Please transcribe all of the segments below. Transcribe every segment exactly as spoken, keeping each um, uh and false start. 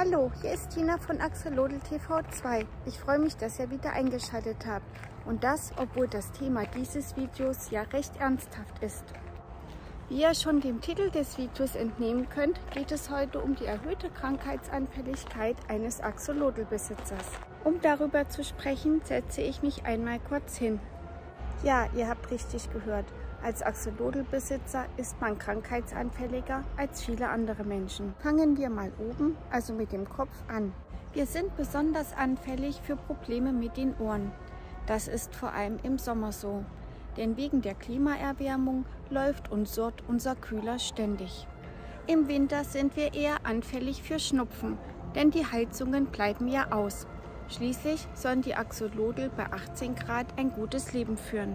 Hallo, hier ist Tina von Axolotl T V zwei. Ich freue mich, dass ihr wieder eingeschaltet habt. Und das, obwohl das Thema dieses Videos ja recht ernsthaft ist. Wie ihr schon dem Titel des Videos entnehmen könnt, geht es heute um die erhöhte Krankheitsanfälligkeit eines Axolotl-Besitzers. Um darüber zu sprechen, setze ich mich einmal kurz hin. Ja, ihr habt richtig gehört. Als Axolotl-Besitzer ist man krankheitsanfälliger als viele andere Menschen. Fangen wir mal oben, also mit dem Kopf, an. Wir sind besonders anfällig für Probleme mit den Ohren. Das ist vor allem im Sommer so, denn wegen der Klimaerwärmung läuft und surrt unser Kühler ständig. Im Winter sind wir eher anfällig für Schnupfen, denn die Heizungen bleiben ja aus. Schließlich sollen die Axolotl bei achtzehn Grad ein gutes Leben führen.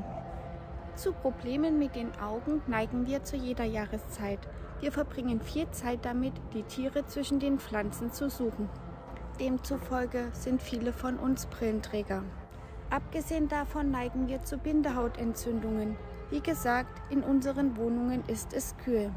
Zu Problemen mit den Augen neigen wir zu jeder Jahreszeit. Wir verbringen viel Zeit damit, die Tiere zwischen den Pflanzen zu suchen. Demzufolge sind viele von uns Brillenträger. Abgesehen davon neigen wir zu Bindehautentzündungen. Wie gesagt, in unseren Wohnungen ist es kühl.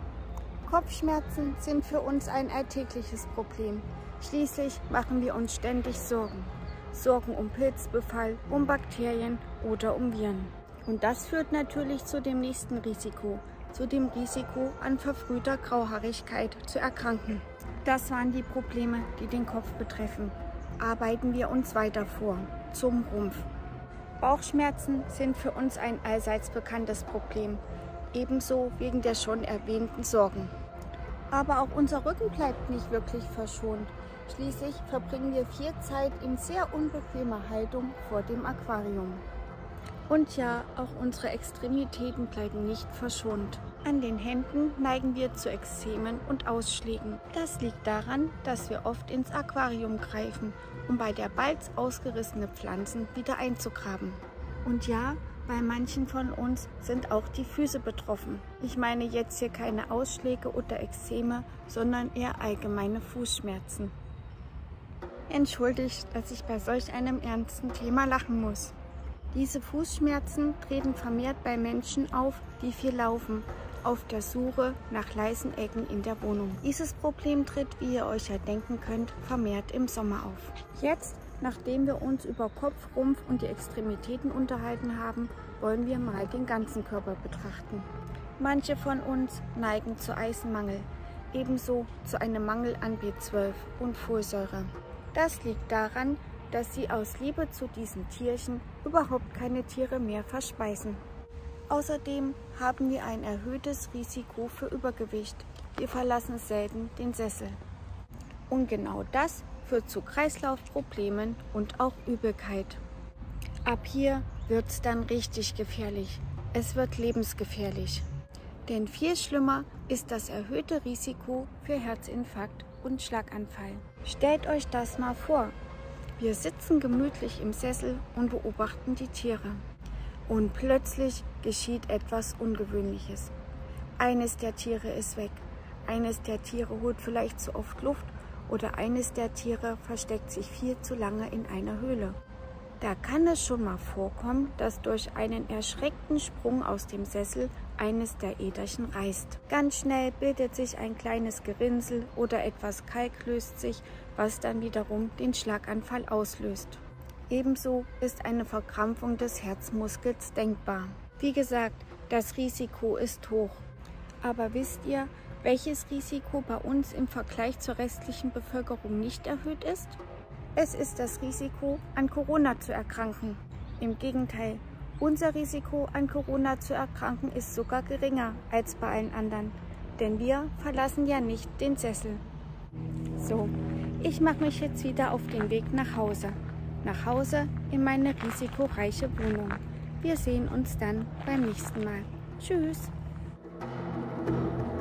Kopfschmerzen sind für uns ein alltägliches Problem. Schließlich machen wir uns ständig Sorgen. Sorgen um Pilzbefall, um Bakterien oder um Viren. Und das führt natürlich zu dem nächsten Risiko, zu dem Risiko, an verfrühter Grauhaarigkeit zu erkranken. Das waren die Probleme, die den Kopf betreffen. Arbeiten wir uns weiter vor, zum Rumpf. Bauchschmerzen sind für uns ein allseits bekanntes Problem, ebenso wegen der schon erwähnten Sorgen. Aber auch unser Rücken bleibt nicht wirklich verschont. Schließlich verbringen wir viel Zeit in sehr unbequemer Haltung vor dem Aquarium. Und ja, auch unsere Extremitäten bleiben nicht verschont. An den Händen neigen wir zu Ekzemen und Ausschlägen. Das liegt daran, dass wir oft ins Aquarium greifen, um bei der Balz ausgerissene Pflanzen wieder einzugraben. Und ja, bei manchen von uns sind auch die Füße betroffen. Ich meine jetzt hier keine Ausschläge oder Ekzeme, sondern eher allgemeine Fußschmerzen. Entschuldigt, dass ich bei solch einem ernsten Thema lachen muss. Diese Fußschmerzen treten vermehrt bei Menschen auf, die viel laufen, auf der Suche nach leisen Ecken in der Wohnung. Dieses Problem tritt, wie ihr euch ja denken könnt, vermehrt im Sommer auf. Jetzt, nachdem wir uns über Kopf, Rumpf und die Extremitäten unterhalten haben, wollen wir mal den ganzen Körper betrachten. Manche von uns neigen zu Eisenmangel, ebenso zu einem Mangel an B zwölf und Folsäure. Das liegt daran, dass sie aus Liebe zu diesen Tierchen überhaupt keine Tiere mehr verspeisen. Außerdem haben wir ein erhöhtes Risiko für Übergewicht. Wir verlassen selten den Sessel. Und genau das führt zu Kreislaufproblemen und auch Übelkeit. Ab hier wird es dann richtig gefährlich. Es wird lebensgefährlich. Denn viel schlimmer ist das erhöhte Risiko für Herzinfarkt und Schlaganfall. Stellt euch das mal vor. Wir sitzen gemütlich im Sessel und beobachten die Tiere. Und plötzlich geschieht etwas Ungewöhnliches. Eines der Tiere ist weg. Eines der Tiere holt vielleicht zu oft Luft oder eines der Tiere versteckt sich viel zu lange in einer Höhle. Da kann es schon mal vorkommen, dass durch einen erschreckten Sprung aus dem Sessel eines der Äderchen reißt. Ganz schnell bildet sich ein kleines Gerinnsel oder etwas Kalk löst sich, was dann wiederum den Schlaganfall auslöst. Ebenso ist eine Verkrampfung des Herzmuskels denkbar. Wie gesagt, das Risiko ist hoch. Aber wisst ihr, welches Risiko bei uns im Vergleich zur restlichen Bevölkerung nicht erhöht ist? Es ist das Risiko, an Corona zu erkranken. Im Gegenteil, unser Risiko, an Corona zu erkranken, ist sogar geringer als bei allen anderen. Denn wir verlassen ja nicht den Sessel. So, ich mache mich jetzt wieder auf den Weg nach Hause. Nach Hause in meine risikoreiche Wohnung. Wir sehen uns dann beim nächsten Mal. Tschüss!